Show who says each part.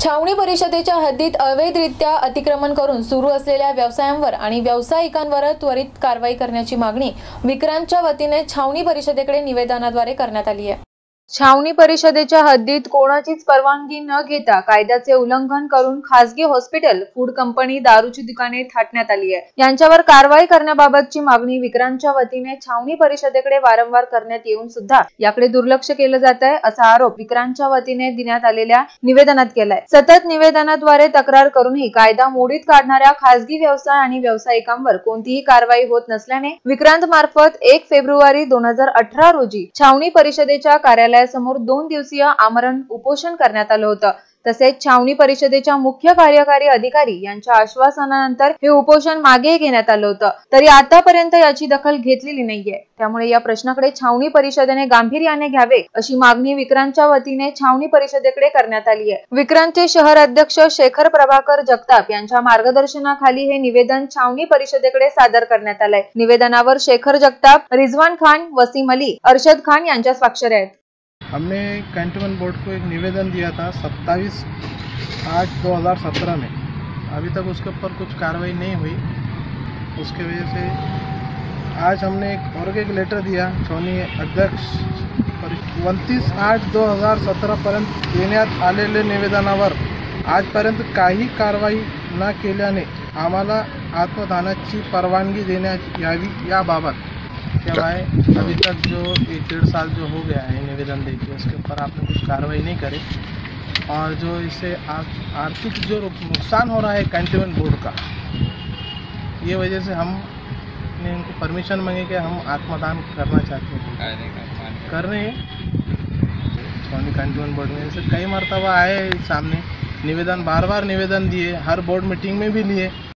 Speaker 1: छावणी परिषदेच्या हद्दीत अवैधरित्या अतिक्रमण करून सुरू असलेल्या व्यवसायांवर आणि व्यावसायिकांवर त्वरित कारवाई करण्याची मागणी विक्रांतच्या वतीने छावणी परिषदेकडे निवेदनाद्वारे करण्यात आली आहे। छावणी परिषदेच्या हद्दीत कोणाचीच परवानगी न घेता कायद्याचे उल्लंघन करून खासगी हॉस्पिटल, फूड कंपनी, दारूची दुकाने थाटण्यात आली आहे। यांच्यावर कारवाई करण्याबाबतची मागणी विक्रांतच्या वतीने छावणी परिषदेकडे वारंवार करण्यात येऊन सुद्धा याकडे दुर्लक्ष केलं जात आहे, असा आरोप विक्रांतच्या वतीने देण्यात आलेल्या निवेदनात केलाय। सतत निवेदनाद्वारे तक्रार करूनही कायदा मोडीत काढणाऱ्या खासगी व्यवसाय आणि व्यावसायिकांवर कोणतीही कारवाई होत नसल्याने विक्रांत मार्फत 1 फेब्रुवारी 2018 रोजी छावणी परिषदेच्या कार्यालयासमोर 2 दिवसीय आमरण उपोषण करण्यात आलं होतं। तसेच छावणी परिषदेच्या मुख्य कार्यकारी अधिकारी यांच्या आश्वासनानंतर हे उपोषण मागे घेण्यात आलं होतं, तरी आतापर्यंत याची दखल घेतलेली नाहीये। त्यामुळे या प्रश्नाकडे छावणी परिषदेने गांभीर्याने घ्यावे अशी मागणी विक्रांतच्या वतीने छावणी परिषदेकडे करण्यात आली आहे। विक्रांतचे शहर अध्यक्ष शेखर प्रभाकर जगताप यांच्या मार्गदर्शनाखाली हे निवेदन छावणी परिषदेकडे सादर करण्यात आलंय। निवेदनावर शेखर जगताप, रिजवान खान, वसीम अली, अरशद खान यांच्या स्वाक्षऱ्या आहेत।
Speaker 2: हमने कैंटोनमेंट बोर्ड को एक निवेदन दिया था 27/8/2017 में। अभी तक उसके ऊपर कुछ कार्रवाई नहीं हुई, उसके वजह से आज हमने एक लेटर दिया छावणी अध्यक्ष 29/8/2017 पर्यंत देण्यात आलेल्या निवेदनावर आजपर्यंत काही कारवाई न केल्याने आम्हाला आत्मदानाची परवानगी देण्यात यावी याबाबत क्या है। अभी तक जो 1-1.5 साल जो हो गया है निवेदन देके, उसके ऊपर आपने कुछ कार्रवाई नहीं करी और जो इससे आर्थिक जो नुकसान हो रहा है कैंटोनमेंट बोर्ड का, ये वजह से हमने इनको परमिशन मांगे कि हम आत्मदान करना चाहते हैं, कर रहे हैं। छावनी कैंटोनमेंट बोर्ड में से कई मरतबा आए सामने निवेदन, बार बार निवेदन दिए, हर बोर्ड मीटिंग में भी लिए।